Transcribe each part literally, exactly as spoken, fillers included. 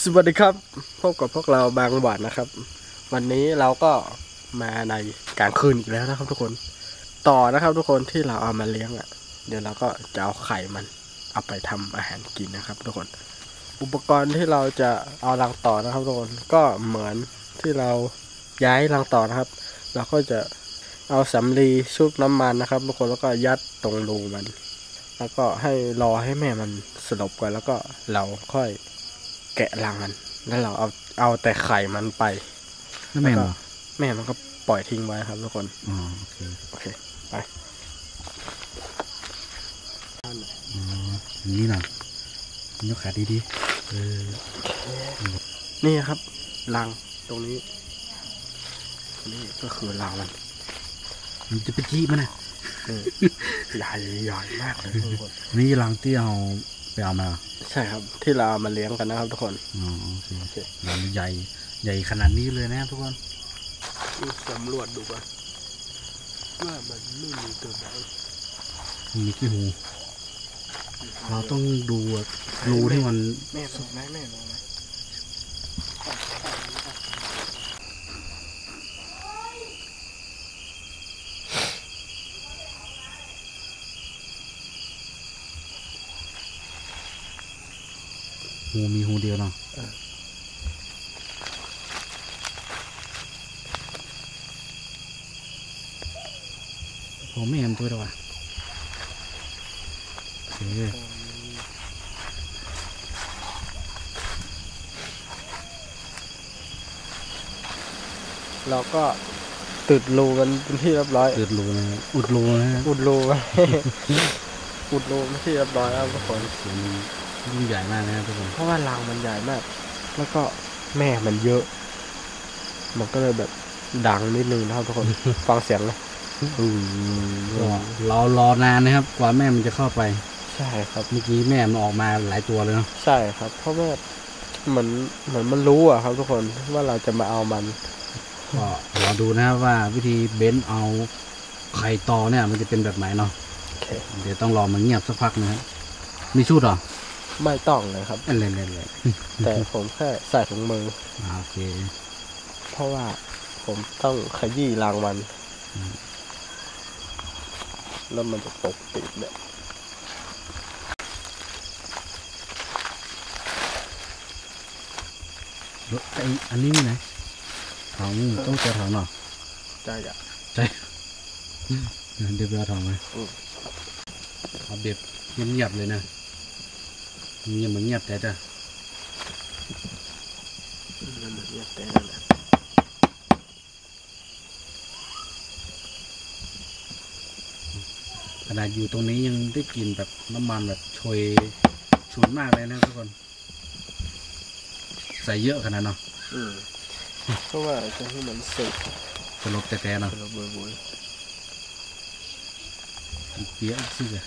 สวัสดีครับพบกับพวกเราบางหวานนะครับ วันนี้เราก็มาในกลางคืนอีกแล้วนะครับทุกคนต่อนะครับทุกคนที่เราเอามาเลี้ยงอ่ะเดี๋ยวเราก็จะเอาไข่มันเอาไปทำอาหารกินนะครับทุกคนอุปกรณ์ที่เราจะเอารังต่อนะครับทุกคนก็เหมือนที่เราย้ายรังต่อนะครับเราก็จะเอาสำลีชุบน้ำมันนะครับทุกคนแล้วก็ยัดตรงรูมันแล้วก็ให้รอให้แม่มันสลบก่อนแล้วก็เราค่อยแกะรังมันแล้วเราเอาเอาแต่ไข่มันไปแล้วแม่มันแม่มันก็ปล่อยทิ้งไว้ครับทุกคนอ๋อโอเคโอเคไปอ๋อนี่หน่อยยกขาดีดีเออนี่ครับรังตรงนี้นี่ก็คือรังมันมันจะไปจี้มันนะใหญ่ใหญ่มากเลยทุกคนนี่รังที่เอาไปเอามาใช่ครับที่เราเอามาเลี้ยงกันนะครับทุกคนอ๋อโอเคโอเคมันใหญ่ใหญ่ขนาดนี้เลยนะทุกคนสำรวจดูก่อนว่ามันไม่มีตัวไหนมีขี้หูเราต้องดูรูที่มันแม่ลงไหมแม่ลงไหมหูมีหูเดียวเนาะผมไม่เห็นตัวหรอกโอเคเราก็ติดรูมันเป็นที่เรียบร้อยติดรูนะอุดรูนะอุดรูอุดรูเป็นที่เรียบร้อยแล้วทุกคนยิ่งใหญ่มากนะครับทุกคนเพราะว่ารังมันใหญ่มากแล้วก็แม่มันเยอะมันก็เลยแบบดังนิดนึงนะครับทุกคน ฟังเสียงเลยเรารอนานนะครับกว่าแม่มันจะเข้าไปใช่ครับเมื่อกี้แม่มันออกมาหลายตัวเลยเนาะใช่ครับเพราะว่าเหมือนเหมือนมันรู้อะครับทุกคนว่าเราจะมาเอามันก็รอดูนะครับว่าวิธีเบนเอาไข่ตอเนี่ยมันจะเป็นแบบไหนเนาะเดี๋ยวต้องรอมันเงียบสักพักนะครับมีชุดหรอไม่ต้องเลยครับเล่นเล่นเลยแต่ผมแค่ใส่ถุงมือโอเคเพราะว่าผมต้องขยี้รังมันแล้วมันจะปกติเนี่ยไออันนี้นี่ไหนถองต้องเจอถองหรอใช่จ้ะใช่เดี๋ยวไปเอาถองไหมเอาเด็บเงียบๆเลยนะเงียบเหมือนเงียบแต่จ้ะเงียบแต่ขนาดอยู่ตรงนี้ยังได้กลิ่นแบบน้ำมันแบบโชยฉุนมากเลยนะทุกคนใส่เยอะขนาดเนาะเพราะว่าจะให้มันสุกสลบแต่แต่เนาะสลบบ่อยๆเปี้ยซื่อ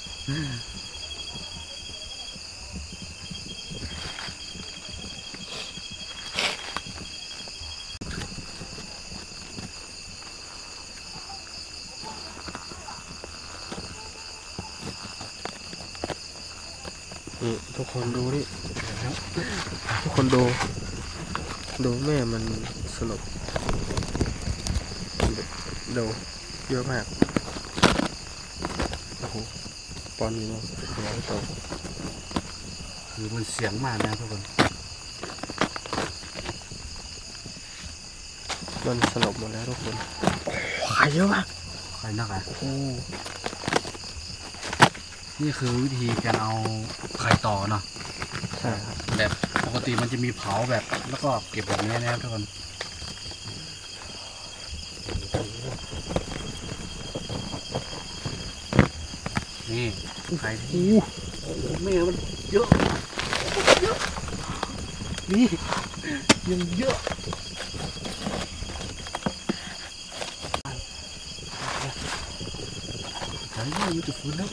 นี่ทุกคนดูนี่ทุกคนดูดูแม่มันสลบดูเยอะมากโอ้โหปอนนี้เนาะหัวโตคือมันเสียงมากนะทุกคนมันสลบหมดแล้วทุกคนไข่เยอะมากไข่นักอ่ะโอ้นี่คือวิธีการเอาไข่ต่อเนาะใช่ครับแบบปกติมันจะมีเผาแบบแล้วก็เก็บแบบนี้นะครับทุกคนนี่ไข่ที่แม่มันเยอะเยอะนี่ยังเยอะไข่เนี่ยอยู่ที่ฟื้นแล้ว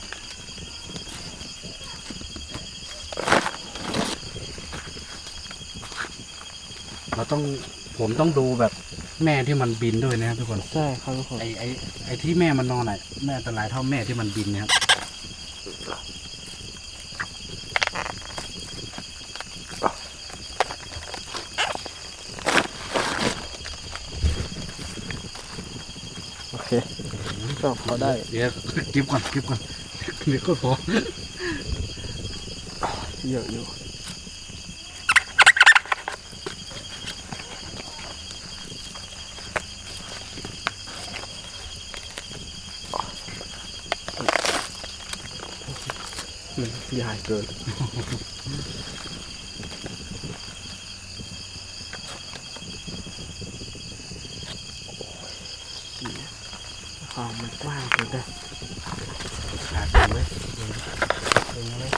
เราต้องผมต้องดูแบบแม่ที่มันบินด้วยนะครับทุกคนใช่ครับทุกคนไอไอไอที่แม่มันนอนอ่ะแม่อันตรายเท่าแม่ที่มันบินนะครับโเคก็พอได้เดี๋ยวเก็บก่อนเก็บก่อนเดี๋ยวก็พอเยอะอยู่มันใหญ่เกินคลองมันกว้างเกินเลยขาดไหมเองไหม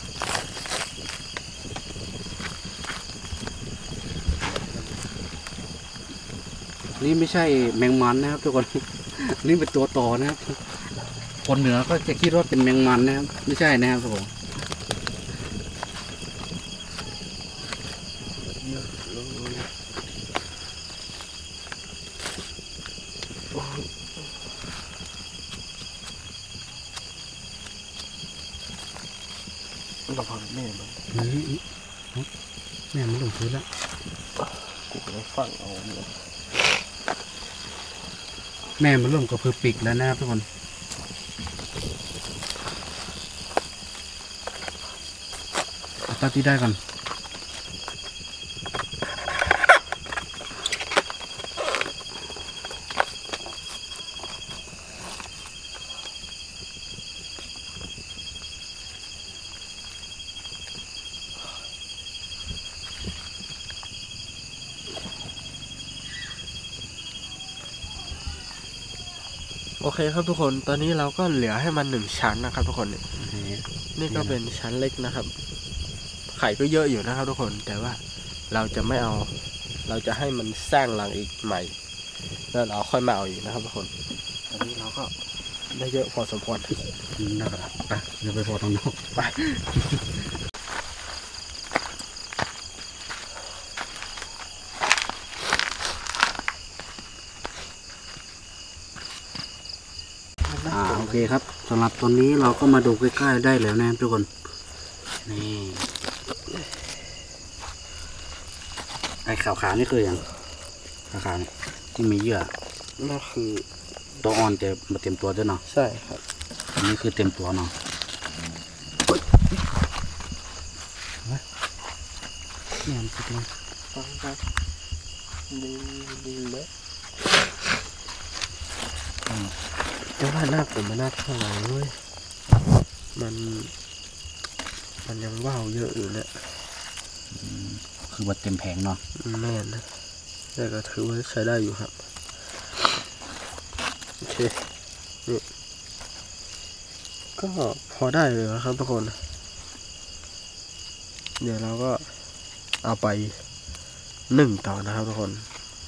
นี่ไม่ใช่แมงมันนะครับทุกคน นี่เป็นตัวต่อนะครับคนเหนือก็จะคิดว่าเป็นแมงมันนะครับไม่ใช่นะครับทุกคนระวังแม่มันนี่แม่มันลงพื้นแล้วกูเลยฟังเอาเนี่ยแม่มันเริ่มกระพือปีกแล้วนะครับทุกคนเอาตัดที่ได้ก่อนโอเคครับทุกคนตอนนี้เราก็เหลือให้มันหนึ่งชั้นนะครับทุกคนนี่นี่ก็เป็นชั้นเล็กนะครับ ไข่ก็เยอะอยู่นะครับทุกคนแต่ว่าเราจะไม่เอาเราจะให้มันสร้างรังอีกใหม่แล้วเราค่อยมาเอาอีกนะครับทุกคนตอนนี้เราก็ได้เยอะพอสมควรนะครับไปเดี๋ยวไปพอตรงนอกไป อ่าโอเคครับสำหรับตอนนี้เราก็มาดูใกล้ๆได้แล้วนะครับทุกคนนี่ไอ้ขาวๆนี่คืออย่างขาวๆนี่ที่มีเยื่อนั่นคือตัวอ่อนจะมาเต็มตัวด้วยเนาะใช่ครับอันนี้คือเต็มตัวเนาะเนี่ยมันติดเลยฟังครับดีดีเลยแต่ว่าหน้าผมมันน่าเท่าไหร่เว้ยมันมันยังว่าวเยอะอยู่เนี่ยคือว่าเต็มแผงเนาะแม่นนะแต่ก็ถือว่าใช้ได้อยู่ครับโอเคนี่ก็พอได้เลยนะครับทุกคนเดี๋ยวเราก็เอาไปนึ่งต่อนะครับทุกคน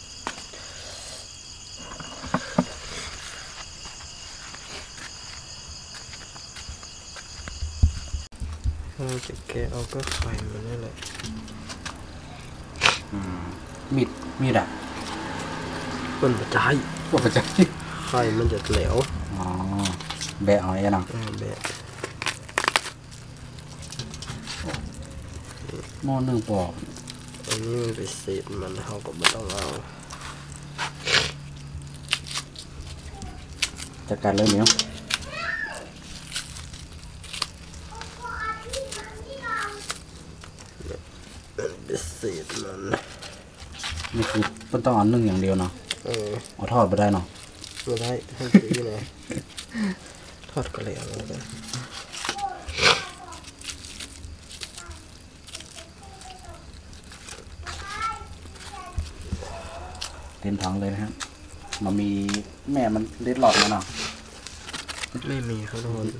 เราจะแกะเอาก็ไข่มันนี่แหละมีดมีดอ่ะมันกระจายว่าจะไข่มันจะเหลวอ๋อแบะเอาไอ้เนาะอ่าแบบหม้อนึ่งปอกอันนี้มันเป็นเศษมันเขาก็ไม่ต้องเอาจัดการเลยเนี้ยเป็นเศษมันนี่คือมันต้องเอานึ่งอย่างเดียวเนาะเออเอาทอดไปได้เนาะไม่ได้ให้ซื้อเลยทอดก็เหลวแล้วกันเต็มถังเลยนะครับมันมีแม่มันเล็ดหลอดมาเนาะไม่มีครับทุกคน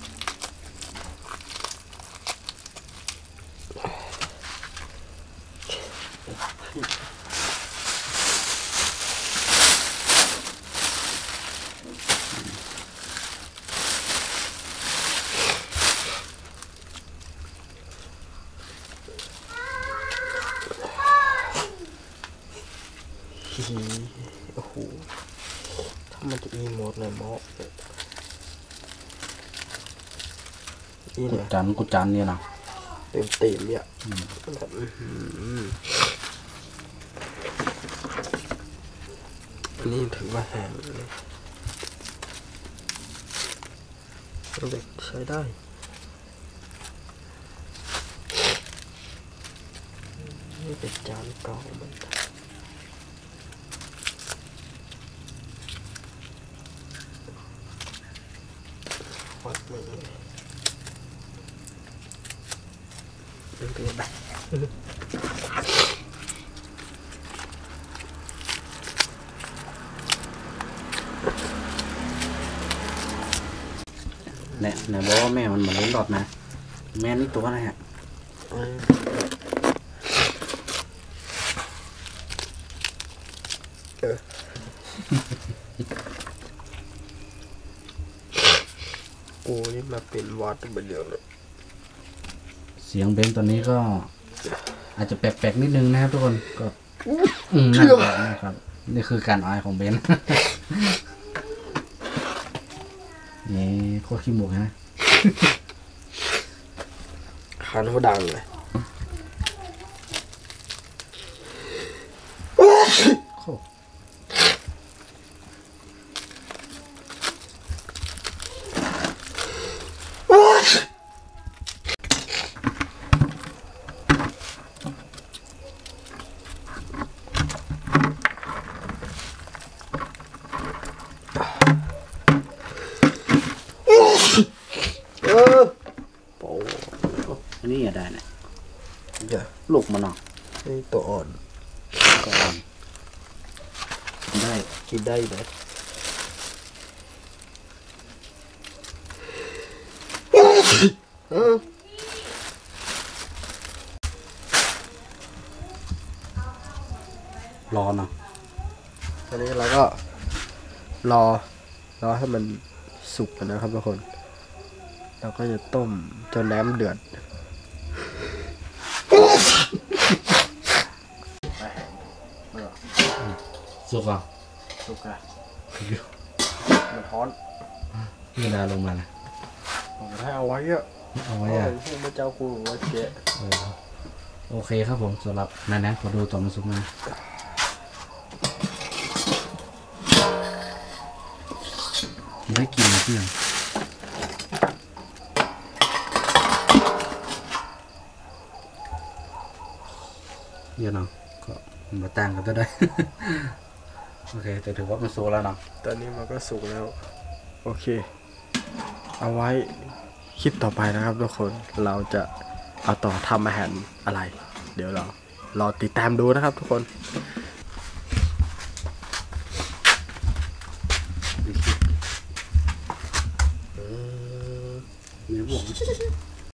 โอ้โหถ้ามันจะมีหมดเลยหมอนี่กุเนี่ยจันกุจันเนี่ยเนาะเต็มเต็มเนี่ยแบบอันนี้ถือว่าแห้งเลยเด็กใช้ได้นี่เป็นจานเก่ามันวัดมือดึงตัวไปเนี่ยไหนบอกว่าแม่มันเหมือนเล่นหลอดนะแม่นี่ตัวอะไรฮะกูนี่มาเป็นวัดเป็นเรื่องเลยเสียงเบนตอนนี้ก็ อาจจะแปลกๆนิดนึงนะครับทุกคนก็อืมนั่นแหละนะครับนี่คือการอายของเบน นี่โคตรขี้หมูกนะคันเขาดังเลยเออโอ้อันนี้อย่าได้นะเดี๋ยวลูกมันเนาะนี่ตัวอ่อนก็อ่อนได้กินได้ไหมเออรอเนาะตอนนี้เราก็รอรอให้มันสุกกันนะครับทุกคนเราก็จะต้มจนน้ำเดือดสุกอ่ะสุกอะมันร้อนนี่ดาลงมานะผมให้เอาไว้อะเอาไว้อ่ะพวกพระเจ้ากูไว้เจ๊เออโอเคครับผมสำหรับนั่นนะขอดูต่อมันสุกนะได้กินเพื่อนเยอะเนาะก็มาต่างกันก็ได้ โอเคแต่ถือว่ามันสุกแล้วเนาะตอนนี้มันก็สุกแล้วโอเคเอาไว้คลิปต่อไปนะครับทุกคนเราจะเอาต่อทำอาหารอะไรเดี๋ยวเรารอติดตามดูนะครับทุกคนเนื้อบวก